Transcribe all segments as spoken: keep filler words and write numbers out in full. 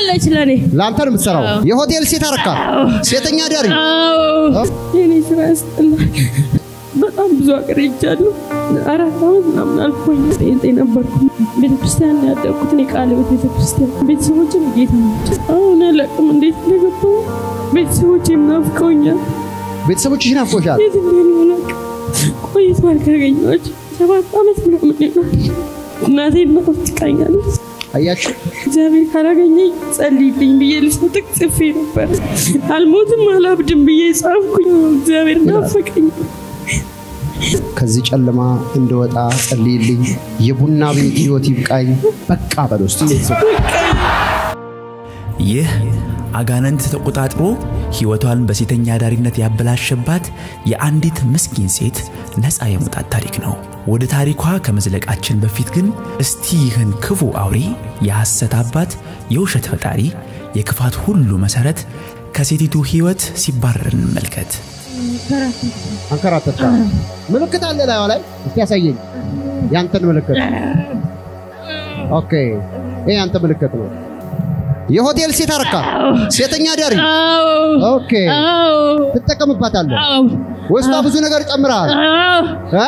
ትሰራለች ለኔ ላንተ ነው የምትሰራው የሆቴል ሴት አረካ ሴተኛ ዳሪ አዎ የኔ ስራ ያስጠላል በጣም ብዙ አገር ይቻላል አራት አመት ምናምን አልፎኝ ጤንጤ ነበርኩ ቤተክርስቲያን ያደኩት እኔ ቃል ቤተክርስቲያን ቤተሰቦቼም ጌታ ናቸው አሁን አላውቅም እንዴት እንደገባሁ ቤተሰቦቼም ናፍቀውኛል ቤተሰቦችሽ ናፍቆሻል የት እንደሆነ አላውቅም ቆይቷል ካገኘኋቸው ሰባት አመት ምናምን ይሆናል እናቴ ናፍቃኛለች አያችሁ እግዚአብሔር ካላገኘኝ ጸልይልኝ ብዬ ልሰጥክ ጽፌ ነበር አልሞትም አላብድም ብዬ ጻፍኩኝ እግዚአብሔር ናፈቀኝ ከዚህ ጨለማ እንደወጣ ጸልይልኝ የቡና ቤት ህይወት ይብቃኝ በቃ በለውስቲ ይህ አጋንንት ተቆጣጥሮ ህይወቷን በሴተኛ ዳሪነት ያበላሸባት የአንዲት ምስኪን ሴት ነፃ የመውጣት ታሪክ ነው ወደ ታሪኳ ከመዝለቃችን በፊት ግን እስቲ ይህን ክፉ አውሬ የሐሰት አባት የውሸት ፈጣሪ የክፋት ሁሉ መሰረት ከሴቲቱ ህይወት ሲባረር እንመልከት አንከራተታ ምልክት አለ ላይ ላይ እስቲ ያሳየኝ ያንተን ምልክት ኦኬ ይሄ አንተ ምልክት ነው የሆቴል ሴት አረካ ሴተኛ ዳሪ ኦኬ ትጠቀምባታለህ ወስታ ብዙ ነገር ጨምራል አ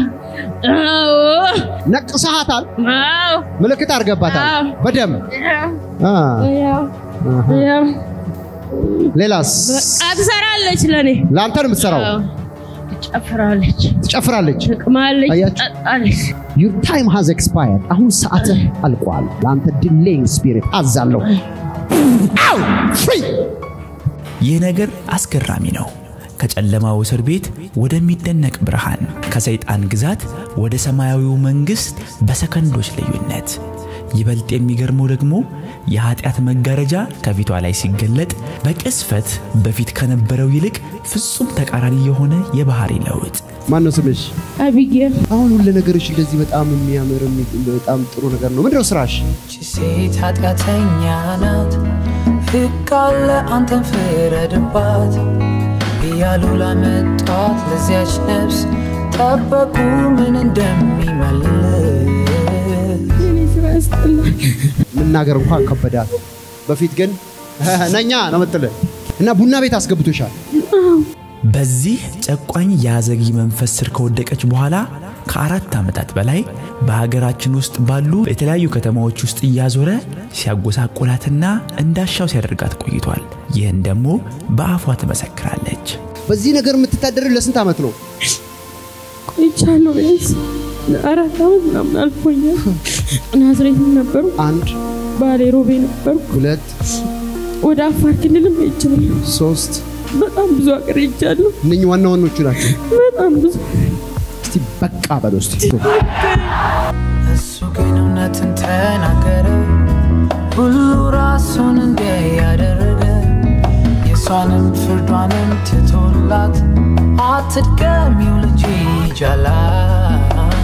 ነቅሰሃታል ምልክት አርገባታል በደም አ ያ ሌላስ አትሰራለች ለኔ ላንተ ነው የምትሰራው ትጨፍራለች ትጨፍራለች ትቅማለች ትጠጣለች your time has expired አሁን ሰዓት አልቋል ላንተ delaying spirit አዛለው አው free ይህ ነገር አስገራሚ ነው ከጨለማው እስር ቤት ወደሚደነቅ ብርሃን ከሰይጣን ግዛት ወደ ሰማያዊው መንግስት በሰከንዶች ልዩነት ይበልጥ የሚገርመው ደግሞ የኃጢአት መጋረጃ ከፊቷ ላይ ሲገለጥ በቅስፈት በፊት ከነበረው ይልቅ ፍጹም ተቃራኒ የሆነ የባህሪ ለውጥ ማን ነው ስምሽ አቢጌል አሁን ሁሉ ነገርሽ እንደዚህ በጣም የሚያምር በጣም ጥሩ ነገር ነው ምንድነው ስራሽ ሴት ኃጢአተኛ ናት ፍቃለ አንተን ፍረድባት ያሉ ለመጣት ለዚያች ነፍስ ጠበቁ ምን እንደሚመልስ ምናገር እንኳን ከበዳት በፊት ግን ነኛ ነው መጥለ እና ቡና ቤት አስገብቶሻል በዚህ ጨቋኝ ያዘጊ መንፈስ ስር ከወደቀች በኋላ ከአራት አመታት በላይ በሀገራችን ውስጥ ባሉ የተለያዩ ከተማዎች ውስጥ ያዞረ ሲያጎሳቆላትና እንዳሻው ሲያደርጋት ቆይቷል ይህን ደግሞ በአፏ ተመሰክራለች በዚህ ነገር የምትታደር ለስንት አመት ነው ቆይቻለሁ ቢያንስ አራት አመት ምናምን አልፎኛል ናዝሬት ነበር አንድ ባሌ ሮቤ ነበር ሁለት ወደ አፋር ክልልም ሄጃለሁ ሶስት በጣም ብዙ አገር ሄጃለሁ እነኚህ ዋና ዋናዎቹ ናቸው በጣም ብዙ እስቲ በቃ በለውስቲ እሱ ግን እውነትን ተናገረ ሁሉ ራሱን እንዲያደረገ የሷንም ፍርዷንም ትቶላት አትድገሚው ልጅ ይጃላት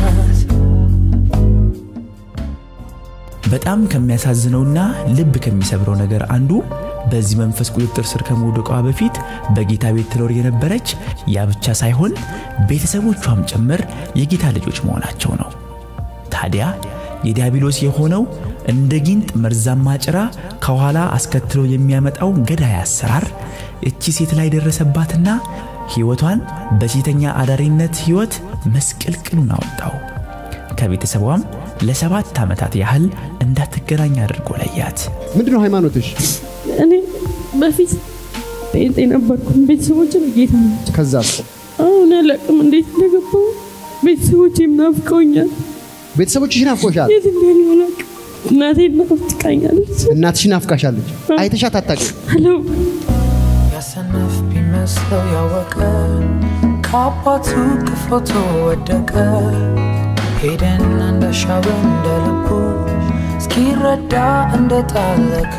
በጣም ከሚያሳዝነውና ልብ ከሚሰብረው ነገር አንዱ በዚህ መንፈስ ቁጥጥር ስር ከመውደቋ በፊት በጌታ ቤት ትኖር የነበረች ያ ብቻ ሳይሆን ቤተሰቦቿም ጭምር የጌታ ልጆች መሆናቸው ነው ታዲያ የዲያብሎስ የሆነው እንደ ጊንጥ መርዛማ ጭራ ከኋላ አስከትሎ የሚያመጣው ገዳይ አሰራር እቺ ሴት ላይ ደረሰባትና ህይወቷን በሴተኛ አዳሪነት ህይወት መስቀልቅሉን አወጣው ከቤተሰቧም ለሰባት አመታት ያህል እንዳትገናኝ አድርጎ ለያት ምንድነው ሃይማኖትሽ እኔ በፊት ጤንጤ ነበርኩ ቤተሰቦቼም ጌታ ናቸው ከዛስ አሁን አላውቅም እንዴት እንደገባሁ ቤተሰቦቼም ናፍቀውኛል ቤተሰቦችሽ ናፍቆሻል የት እንደሆነ አላውቅም እናቴ ናፍቃኛለች እናትሽ ናፍቃሻለች አይተሻት አታውቂም ሄሎ ያሰነፍ ቢመስለው ያወቀ ከአባቱ ከፎቶ ወደቀ ሄደን እንደሻው እንደልቡ እስኪረዳ እንደጣለኩ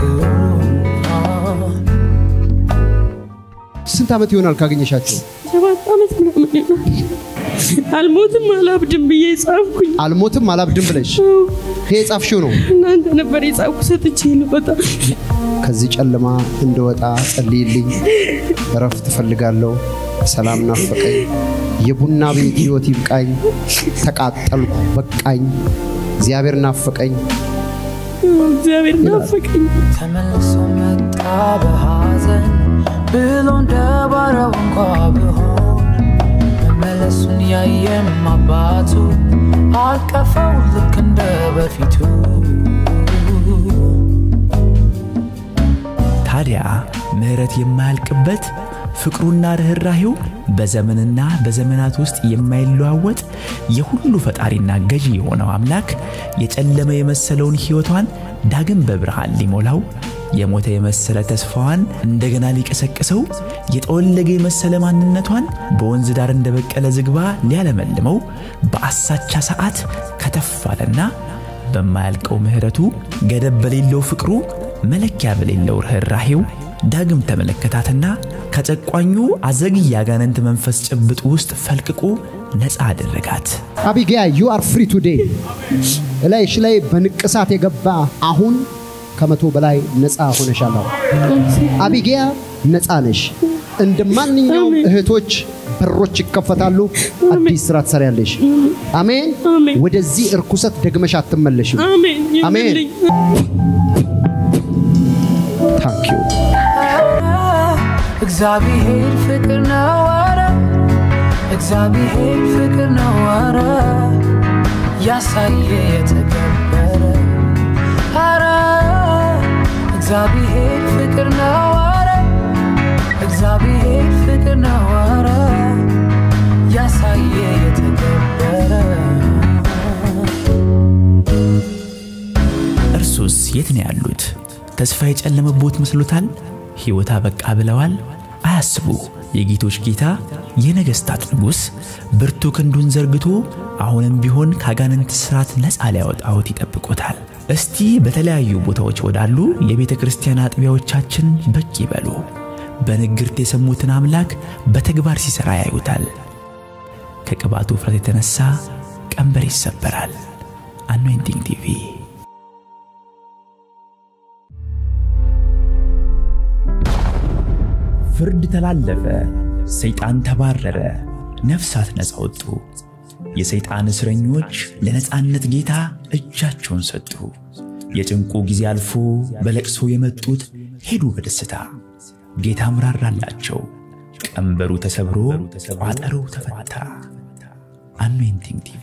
ስንት አመት ይሆናል ካገኘሻቸው ሰባት አመት ምናምን ይሆናል አልሞትም አላብድም ብዬ ጻፍኩኝ አልሞትም አላብድም ብለሽ ይሄ ጻፍሽው ነው እናንተ ነበር የጻፍኩ ሰጥቼ ልወጣ ከዚህ ጨለማ እንደወጣ ጸልይልኝ ረፍት ፈልጋለሁ ሰላም ናፈቀኝ የቡና ቤት ህይወት ይብቃኝ ተቃጠልኩ በቃኝ እግዚአብሔር ናፈቀኝ እግዚአብሔር ናፈቀኝ ተመልሶ መጣ በሐዘን ብሎ እንደባረው እንኳ ቢሆን መመለሱን ያየም አባቱ አቀፈው ልክ እንደ በፊቱ ታዲያ ምህረት የማያልቅበት ፍቅሩና ርህራሄው በዘመንና በዘመናት ውስጥ የማይለዋወጥ የሁሉ ፈጣሪና ገዢ የሆነው አምላክ የጨለመ የመሰለውን ሕይወቷን ዳግም በብርሃን ሊሞላው የሞተ የመሰለ ተስፋዋን እንደገና ሊቀሰቅሰው የጠወለገ የመሰለ ማንነቷን በወንዝ ዳር እንደበቀለ ዝግባ ሊያለመልመው በአሳቻ ሰዓት ከተፋለና በማያልቀው ምህረቱ ገደብ በሌለው ፍቅሩ መለኪያ በሌለው ርህራሄው ዳግም ተመለከታትና ከጨቋኙ አዘግይ ያጋንንት መንፈስ ጭብጥ ውስጥ ፈልቅቆ ነፃ አደረጋት። አቢጊያ you are free today እላይሽ ላይ በንቅሳት የገባ አሁን ከመቶ በላይ ነፃ ሆነሻል። አቢጊያ ነፃ ነሽ። እንደማንኛውም እህቶች በሮች ይከፈታሉ። አዲስ ስራ ትሰሪያለሽ። አሜን። ወደዚህ እርኩሰት ደግመሽ አትመለሽም። አሜን አሜን። Thank you. እግዚአብሔር ፍቅር ነው አረ እግዚአብሔር ፍቅር ነው አረ ያሳየ የተከበረ አረ እግዚአብሔር ፍቅር ነው አረ እግዚአብሔር ፍቅር ነው አረ ያሳየ የተከበረ እርሱስ የት ነው ያሉት? ተስፋ የጨለመቦት መስሎታል? ሕይወት አበቃ ብለዋል? አያስቡ። የጌቶች ጌታ የነገስታት ንጉስ ብርቱ ክንዱን ዘርግቶ አሁንም ቢሆን ካጋንንት ስራት ነፃ ሊያወጣውት ይጠብቆታል። እስቲ በተለያዩ ቦታዎች ወዳሉ የቤተ ክርስቲያን አጥቢያዎቻችን በቂ ይበሉ። በንግርት የሰሙትን አምላክ በተግባር ሲሰራ ያዩታል። ከቅባቱ ፍረት የተነሳ ቀንበር ይሰበራል። አኖይንቲንግ ቲቪ ፍርድ ተላለፈ፣ ሰይጣን ተባረረ፣ ነፍሳት ነፃ ወጡ። የሰይጣን እስረኞች ለነፃነት ጌታ እጃቸውን ሰጡ። የጭንቁ ጊዜ አልፎ በለቅሶ የመጡት ሄዱ በደስታ። ጌታ ምራራላቸው፣ ቀንበሩ ተሰብሮ ቋጠሮው ተፈታ። አኖይንቲንግ ቲቪ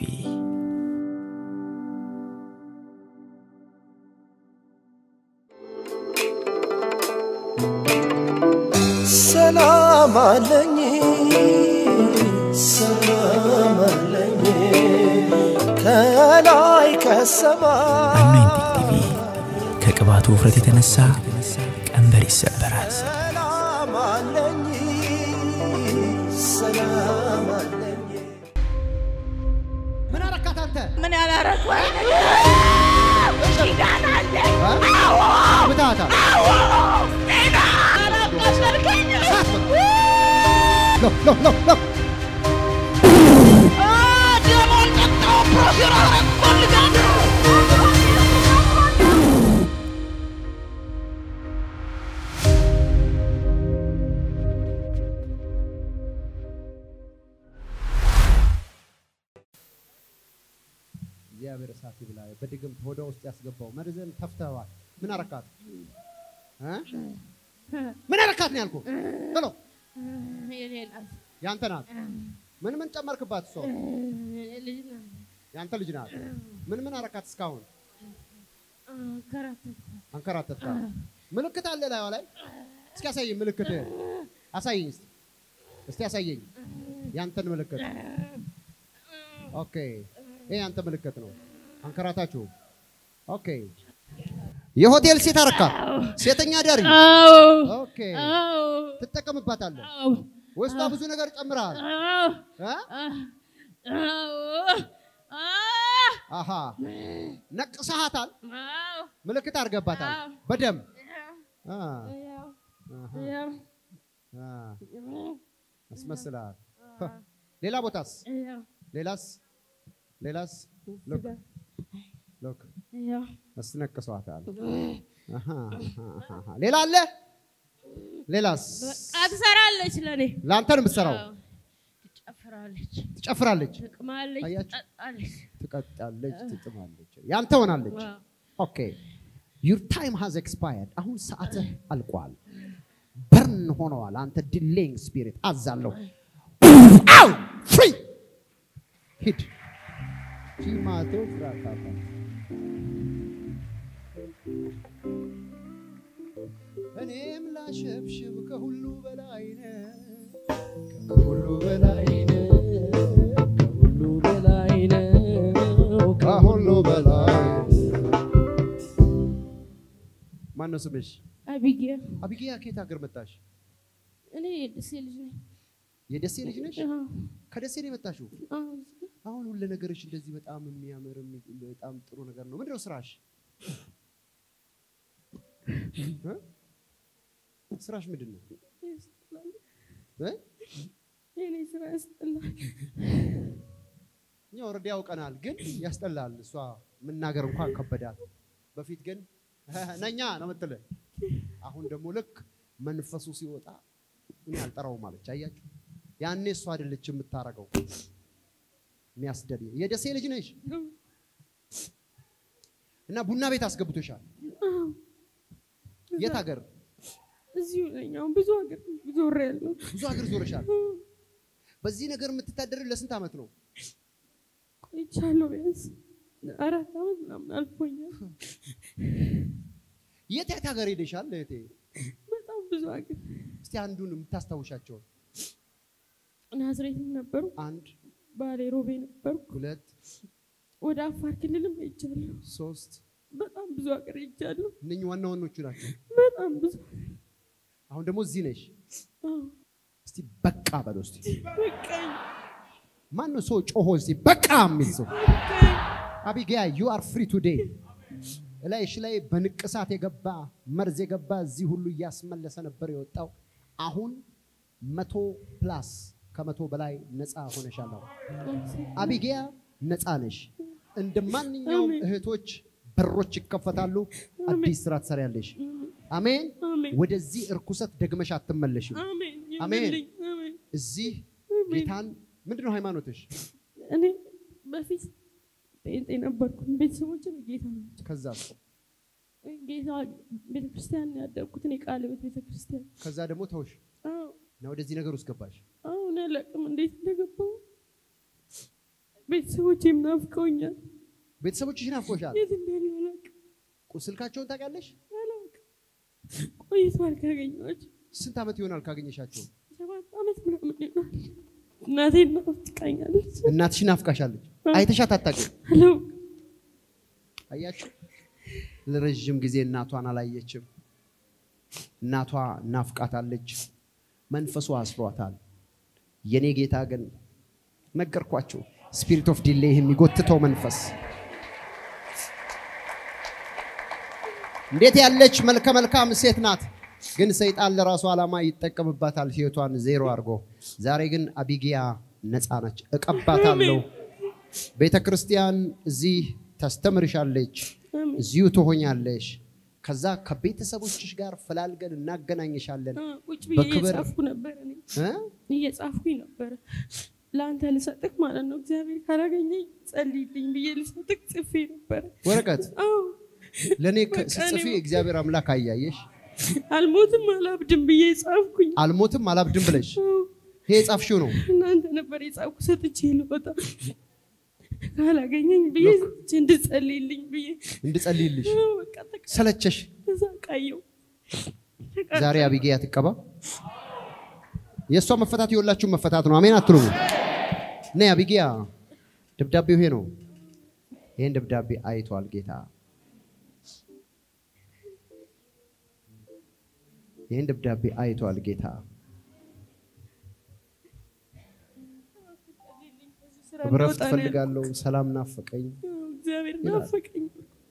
ሰላም አለኝ ሰላም አለኝ ከላይ ከሰማይ አኖይንቲንግ ቲቪ ከቅባቱ ውፍረት የተነሳ ቀንበር ይሰበራል። ሰላም አለኝ ሰላም አለኝ ምን አረካት አንተ? ምን ያላረኩ ኪዳን አለ። አዎ ብታታ አዎ ጤና አላቆሰልከኝ ሎ ሎ ሎ ሎ አ ደሞን ጠጣው ፕሮፌሰር አረፈልጋለሁ እግዚአብሔር እሳት ይብላ። በድግምት ሆዷ ውስጥ ያስገባው መርዘን ተፍተዋል። ምን አረካት? እ ምን አረካት ነው ያልኩህ? ቶሎ የሌላስ ያንተ ናት። ምን ምን ጨመርክባት? እሷ ልጅ ናት። ያንተ ልጅ ናት። ምን ምን አረካት? እስካሁን አንከራተትኩ አንከራተትካ። ምልክት አለ ላይዋ ላይ። እስኪ አሳየኝ ምልክት አሳየኝ። እስቲ እስቲ አሳየኝ ያንተን ምልክት። ኦኬ ይሄ ያንተ ምልክት ነው። አንከራታችሁ። ኦኬ የሆቴል ሴት አረካ ሴተኛ ዳሪ። አዎ ኦኬ አዎ ትጠቀምባታለህ። አዎ ውስጧ ብዙ ነገር ጨምራል። አዎ እ አዎ አሃ ነቅሰሃታል። አዎ ምልክት አርገባታል በደም አ ያው አ አስመስላል። ሌላ ቦታስ? ሌላስ? ሌላስ? ሎክ ሎክ ያው አስነቅሰዋታል። አሃ አሃ ሌላ አለ? ሌላስ? አትሰራለች ለኔ ላንተ ነው የምትሰራው። ትጨፍራለች ትጨፍራለች፣ ትቅማለች፣ ትጠጣለች፣ ትቀጣለች፣ ትጥማለች፣ ያንተ ሆናለች። ኦኬ your time has expired አሁን ሰዓትህ አልቋል በርን ሆነዋል አንተ ዲሌይንግ ስፒሪት አዛለሁ አው ፍሪ ሂድ ጂማቶ ፍራካታ እኔም ላሸብሽብ ከሁሉ በላይ ነህ ከሁሉ በላይ ነህ ከሁሉ በላይ ነህ ከሁሉ በላይ ማነው ስምሽ አቢጊያ አቢጊያ ከየት ሀገር መጣሽ እኔ የደሴ ልጅ ነኝ የደሴ ልጅ ነሽ አዎ ከደሴ ነው የመጣሽው አዎ አሁን ሁሉ ነገርሽ እንደዚህ በጣም የሚያምር በጣም ጥሩ ነገር ነው ምንድነው ስራሽ ስራሽ ምንድነው እ የኔ ስራ ያስጠላል እኛ ወርድ ያውቀናል ግን ያስጠላል እሷ መናገር እንኳን ከበዳት በፊት ግን ነኛ ነው የምትለው አሁን ደግሞ ልክ መንፈሱ ሲወጣ ምን ያልጠራው ማለት አያችሁ ያኔ እሷ አይደለች የምታረገው የሚያስደል የደሴ ልጅ ነሽ እና ቡና ቤት አስገብቶሻል የት ሀገር እዚሁ ነኝ አሁን ብዙ ሀገር ዞሬያለሁ ብዙ ሀገር ዞረሻል በዚህ ነገር የምትታደር ለስንት አመት ነው ቆይቻለሁ ቢያንስ አራት አመት ምናምን አልፎኛል የት የት ሀገር ሄደሻል እህቴ በጣም ብዙ ሀገር እስቲ አንዱን የምታስታውሻቸው ናዝሬት ነበርኩ አንድ ባሌ ሮቤ ነበርኩ ሁለት ወደ አፋር ክልልም ሄጃለሁ ሶስት በጣም ብዙ ሀገር ሄጃለሁ እነኚህ ዋና ዋናዎቹ ናቸው በጣም ብዙ አሁን ደግሞ እዚህ ነሽ አዎ እስቲ በቃ በለው እስቲ በቃኝ ማን ነው ሰው ጮሆ እስቲ በቃ የሚል ሰው አቢጊያ you are free today እላይሽ ላይ በንቅሳት የገባ መርዝ የገባ እዚህ ሁሉ ያስመለሰ ነበር የወጣው አሁን መቶ ፕላስ ከመቶ በላይ ነፃ ሆነሻል አቢጊያ ነፃ ነሽ እንደማንኛውም እህቶች በሮች ይከፈታሉ አዲስ ስራ ትሰሪያለሽ አሜን ወደዚህ እርኩሰት ደግመሽ አትመለሽም አሜን አሜን እዚህ ጌታን ምንድነው ሃይማኖትሽ እኔ በፊት ጴንጤ ነበርኩ ቤተሰቦቼ ጌታ ናቸው ከዛ ጌታ ቤተክርስቲያን ያደግኩት እኔ ቃል ቤተክርስቲያን ከዛ ደግሞ ተውሽ አዎ ነው ወደዚህ ነገር ውስጥ ገባሽ አዎ ለለቅም እንዴት እንደገባው ቤተሰቦቼም ናፍቀውኛል ቤተሰቦችሽ ናፍቆሻል የት እንዳሉ አላውቅም ቁስልካቸውን ታውቂያለሽ አላውቅም ቆይቷል ካገኘኋቸው ስንት አመት ይሆናል ካገኘሻቸው ሰባት አመት ምናምን ይሆናል እናቴን ናፍቃኛለች እናትሽ ናፍቃሻለች አይተሻት አታውቂም አላውቅም አያችሁ ለረጅም ጊዜ እናቷን አላየችም እናቷ ናፍቃታለች መንፈሱ አስሯታል የኔ ጌታ ግን ነገርኳችሁ ስፒሪት ኦፍ ዲሌይ የሚጎትተው መንፈስ እንዴት ያለች መልከ መልካም ሴት ናት ግን ሰይጣን ለራሱ ዓላማ ይጠቀምባታል ህይወቷን ዜሮ አድርጎ ዛሬ ግን አቢጊያ ነፃ ነች እቀባታለሁ ቤተክርስቲያን እዚህ ታስተምርሻለች እዚሁ ትሆኛለሽ ከዛ ከቤተሰቦችሽ ጋር ፈላልገን እናገናኝሻለን ቁጭ ብዬ እየጻፍኩ ነበር እኔ እ እየጻፍኩኝ ነበር ላንተ ልሰጥክ ማለት ነው እግዚአብሔር ካላገኘኝ ጸልይልኝ ብዬ ልሰጥክ ጽፌ ነበር ወረቀት አዎ ለኔ ጽፌ እግዚአብሔር አምላክ አያየሽ አልሞትም አላብድም ብዬ ጻፍኩኝ አልሞትም አላብድም ብለሽ ይሄ ጻፍሽው ነው እናንተ ነበር የጻፍኩ ሰጥቼ ልወጣ ካላገኘኝ ብዬ እንድጸልይልኝ ብዬ እንድጸልይልሽ ሰለቸሽ ተሳቃየው ዛሬ አቢጊያ ትቀባ የሷ መፈታት ይወላችሁ መፈታት ነው አሜን አትሉም ነይ አቢጊያ ደብዳቤው ይሄ ነው ይሄን ደብዳቤ አይቷል ጌታ ይሄን ደብዳቤ አይቷል ጌታ ብረፍት ፈልጋለሁ ሰላም ናፈቀኝ እግዚአብሔር ናፈቀኝ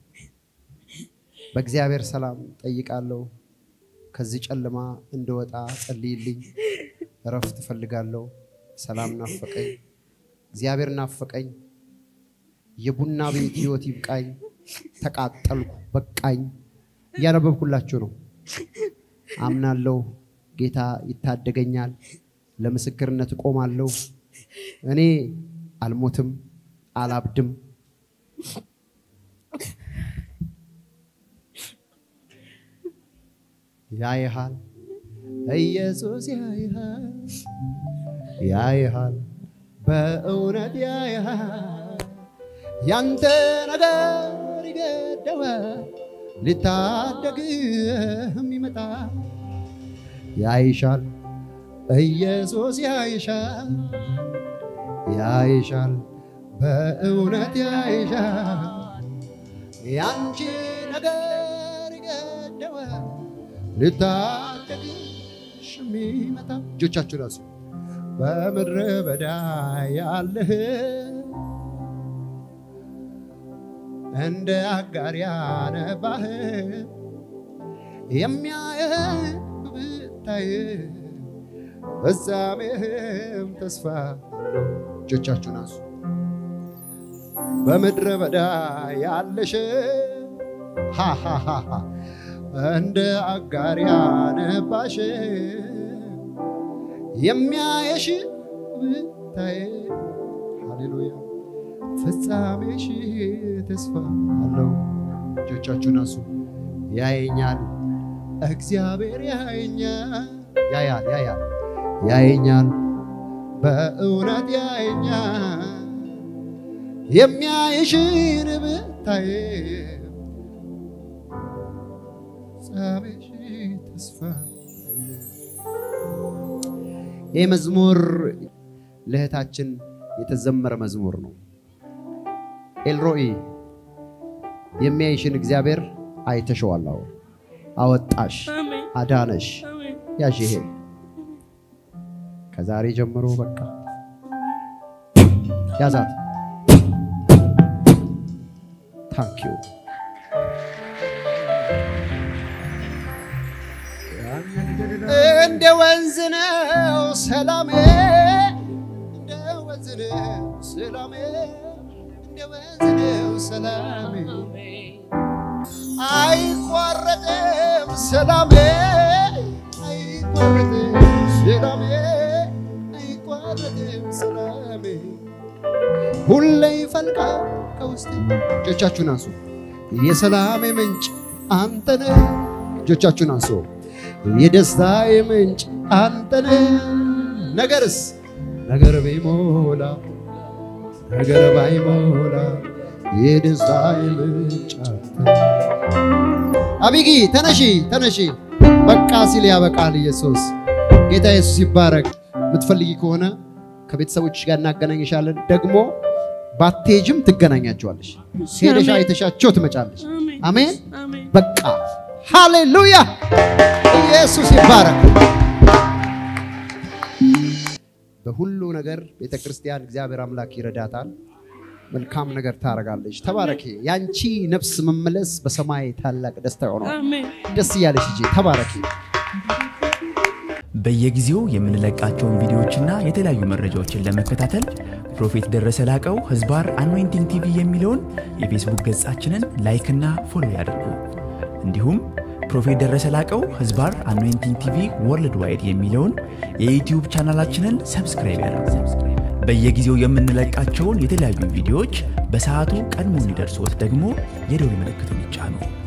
በእግዚአብሔር ሰላም ጠይቃለሁ ከዚህ ጨለማ እንደወጣ ጸልይልኝ ረፍት ፈልጋለሁ ሰላም ናፈቀኝ እግዚአብሔር ናፈቀኝ የቡና ቤት ህይወት ይብቃኝ ተቃጠልኩ በቃኝ ያነበብኩላችሁ ነው አምናለሁ ጌታ ይታደገኛል ለምስክርነት ቆማለሁ እኔ አልሞትም አላብድም ያይሃል ኢየሱስ ያይሃል ያይሃል በእውነት ያይሃል ያንተ ነገር ይገደዋል ሊታደግህም ይመጣል ያይሻል ኢየሱስ ያይሻል ያይሻል በእውነት ያይሻል ያንቺ ነገር ይገደዋል ሊታደግሽም ይመጣል እጆቻችሁ ራሱ በምድረ በዳ ያለህ እንደ አጋር ያነባህ የሚያየህ ብታይ ፍጻሜህም ተስፋ እጆቻችሁን አንሱ በምድረ በዳ ያለሽ ሃሃሃ እንደ አጋር ያነባሽ የሚያየሽ ብታይ ሃሌሉያ ፍጻሜሽ ተስፋ አለው እጆቻችሁን አንሱ ያየኛል እግዚአብሔር ያየኛል ያያል ያያል ያየኛል በእውነት ያየኛል የሚያይሽን ብታይ ፍጻሜሽ ተስፋ ይህ መዝሙር ለእህታችን የተዘመረ መዝሙር ነው ኤልሮኢ የሚያይሽን እግዚአብሔር አይተሽዋል አወጣሽ አዳነሽ ያሽ ይሄ ከዛሬ ጀምሮ በቃ ያዛት ታንክ ዩ እንደ ወንዝ ነው ሰላሜ እንደ ወንዝ ነው ሰላሜ እንደ ወንዝ ነው ሰላሜ አይቋረጥም ሰላሜ አይቋረጥም ሰላሜ አይቋረጥም ሰላሜ ሁሌ ይፈልቃል ከውስጤ እጆቻችሁን አንሱ የሰላሜ ምንጭ አንተ ነህ እጆቻችሁን አንሱ የደስታዬ ምንጭ አንተ ነህ ነገርስ ነገር ቢሞላ ነገር ባይሞላ የደስታዬ ምንጭ አንተ አቢጊ ተነሺ ተነሺ በቃ ሲል ያበቃል ኢየሱስ ጌታ ኢየሱስ ይባረክ ምትፈልጊ ከሆነ ከቤተሰቦችሽ ጋር እናገናኝሻለን ደግሞ ባቴጅም ትገናኛቸዋለሽ ሄደሽ አይተሻቸው ትመጫለሽ አሜን በቃ ሃሌሉያ ኢየሱስ ይባረክ በሁሉ ነገር ቤተክርስቲያን እግዚአብሔር አምላክ ይረዳታል መልካም ነገር ታረጋለች ተባረኪ ያንቺ ነፍስ መመለስ በሰማይ ታላቅ ደስታ ይሆናል አሜን ደስ ያለሽ እጂ ተባረኪ በየጊዜው የምንለቃቸውን ቪዲዮዎችና የተለያዩ መረጃዎችን ለመከታተል ፕሮፌት ደረሰ ላቀው ህዝባር አኖይንቲንግ ቲቪ የሚለውን የፌስቡክ ገጻችንን ላይክ እና ፎሎ ያድርጉ እንዲሁም ፕሮፌት ደረሰ ላቀው ህዝባር አኖይንቲንግ ቲቪ ወርልድ ዋይድ የሚለውን የዩቲዩብ ቻናላችንን ሰብስክራይብ ያድርጉ በየጊዜው የምንለቃቸውን የተለያዩ ቪዲዮዎች በሰዓቱ ቀድሞ እንዲደርሶት ደግሞ የደወል ምልክቱን ይጫኑ